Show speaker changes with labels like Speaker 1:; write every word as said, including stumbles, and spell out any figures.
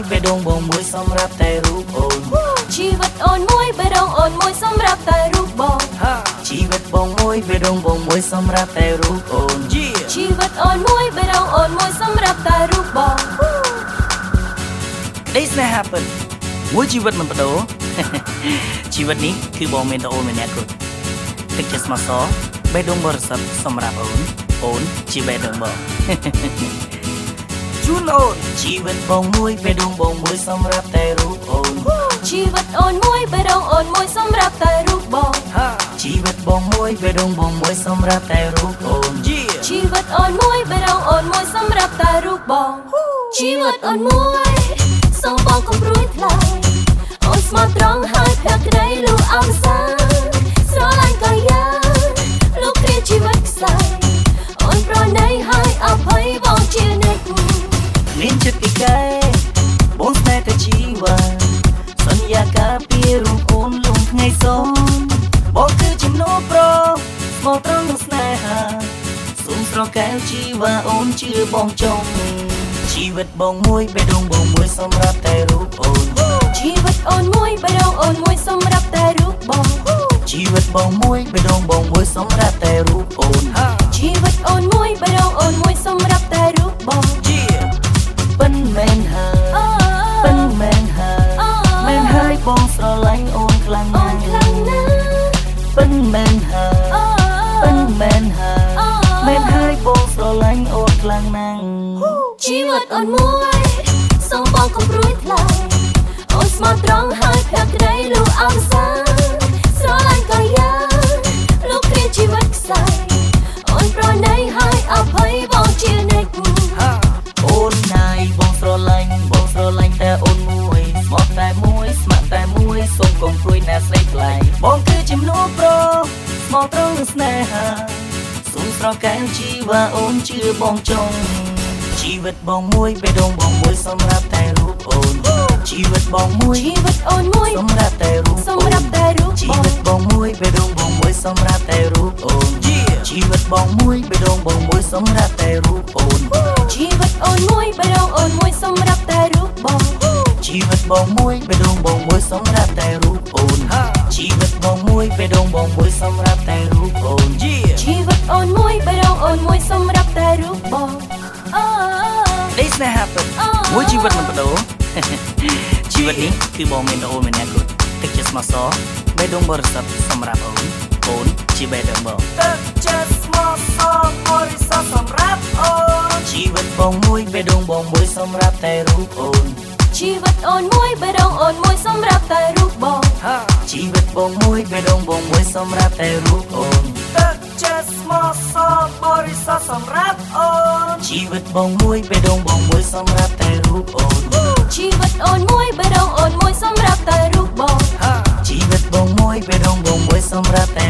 Speaker 1: បេះដូងបងមួយសម្រាប់តែរូបអូន
Speaker 2: ជីវិតអូនមួយបេះដូងអូនមួយសម្រាប់តែរូបបង
Speaker 1: ជីវិតបងមួយបេះដូងបងមួយសម្រាប់តែរូបអូន
Speaker 2: ជីវិតអូនមួយបេះដូងអូនមួយសម្រាប់តែរូបបង
Speaker 1: This may happen មួយជីវិតមិនបដូរជីវិតនេះគឺបងមានតែអូនម្នាក់គត់ទឹកចិត្តស្មោះសរបេះដូងបរិសុទ្ធសម្រាប់អូនអូនជាបេះដូងបងជូនអូនជីវិតបងមួយបេះដូងបងមួយសម្រាប់តែរូបអូន
Speaker 2: ជីវិតអូនមួយបេះដូងអូនមួយសម្រាប់តែរូបបង
Speaker 1: ជីវិតបងមួយបេះដូងបងមួយសម្រាប់តែរូបអូន
Speaker 2: ជីវិតអូនមួយបេះដូងអូនមួយសម្រាប់តែរូបបងជីវិតអូនមួយសូមបងកុំព្រួយថ្លៃអូនស្មោះត្រង់ហើយភក្តីលូអមសាស្រឡាញ់កាយាលោកគ្រាជីវិតខ្សែអូនប្រណីហើយអភ័យបងជានិច្ច
Speaker 1: មានចិត្តពីកែបងស្នេហ៍តែជីវិតសន្យាការពីរូបអូនលំថ្ងៃសូនបងគឺចំណូលប្រស្មោះត្រង់នឹងស្នេហាសូមស្រកែវជីវិតអូនជឿបងចង់ជីវិតបងមួយបេះដូងបងមួយសម្រាប់តែរូបអូន
Speaker 2: ជីវិតអូនមួយបេះដូងអូនមួយសម្រាប់តែរូបបង
Speaker 1: ជីវិតបងមួយបេះដូងបងមួយសម្រាប់តែរូបអូន
Speaker 2: ជីវិតអូនមួយបេះដូងអូនមួយសម្រាប់តែរូបបង
Speaker 1: ប៉ិនមែនហើយប៉ិនមែនហើយមែនហើយបងស្រឡាញ់អូនខ្លាំងណាស់ប៉ិនមែនហើយប៉ិនមែនហើយមែនហើយបងស្រឡាញ់អូនខ្លាំងណាស់
Speaker 2: ជីវិតអូនមួយសូមបងកុំព្រួយថ្លៃអូនស្មោះត្រង់ហើយភក្តីលូអមសាស្រឡាញ់កាយាលោកគ្រាជីវិតខ្សែអូនប្រណីហើយអភ័យបងជានិច្ច
Speaker 1: អូនណាយបងស្រឡាញ់បងស្រឡាញ់តែអូនមួយស្មោះតែមួយស្ម័គ្រតែមួយសូមកុំព្រួយណាស្រីថ្លៃបងគឺចំណូលប្រស្មោះត្រង់នឹងស្នេហាសូមស្រកែវជីវិតអូនជឿបងចង់ជីវិតបងមួយបេះដូងបងមួយសម្រាប់តែរូបអូនជីវិតបងមួយ
Speaker 2: ជីវិតអូនមួយ
Speaker 1: សម្រាប់តែរូប
Speaker 2: សម្រាប់តែរូប
Speaker 1: ជីវិតបងមួយបេះដូងបងមួយសម្រាប់តែរូបអូនជីវិតបងមួយបេះដូងបងមួយសម្រាប់តែរូបអូន
Speaker 2: ជីវិតអូនមួយបេះដូងអូនមួយសម្រាប់តែរូបបង
Speaker 1: ជីវិតបងមួយបេះដូងបងមួយសម្រាប់តែរូបអូនជីវិតបងមួយបេះដូងបងមួយសម្រាប់តែរូបអូន
Speaker 2: ជីវិតអូនមួយបេះដូងអូនមួយសម្រាប់តែរូបបងអូ
Speaker 1: This may happen មួយជីវិតមិនបដូរជីវិតនេះគឺបងមានតែអូនម្នាក់គត់ទឹកចិត្តស្មោះសរបេះដូងបរិសុទ្ធសម្រាប់អូនអូនជាបេះដូងបងទឹកចិត្តស្មោះសរបរិសុទ្ធសម្រាប់អូនជីវិតបងមួយបេះដូងបងមួយសម្រាប់តែរូបអូន
Speaker 2: ជីវិតអូនមួយបេះដូងអូនមួយសម្រាប់តែរូបបង
Speaker 1: ជីវិតបងមួយបេះដូងបងមួយសម្រាប់តែរូបអូនទឹកចិត្តស្មោះសរបរិសុទ្ធសម្រាប់អូនជីវិតបងមួយបេះដូងបងមួយសម្រាប់តែរូបអូន
Speaker 2: ជីវិតអូនមួយបេះដូងអូនមួយសម្រាប់តែរូបបង
Speaker 1: ជីវិតបងមួយបេះដូងបងមួយសម្រាប់តែ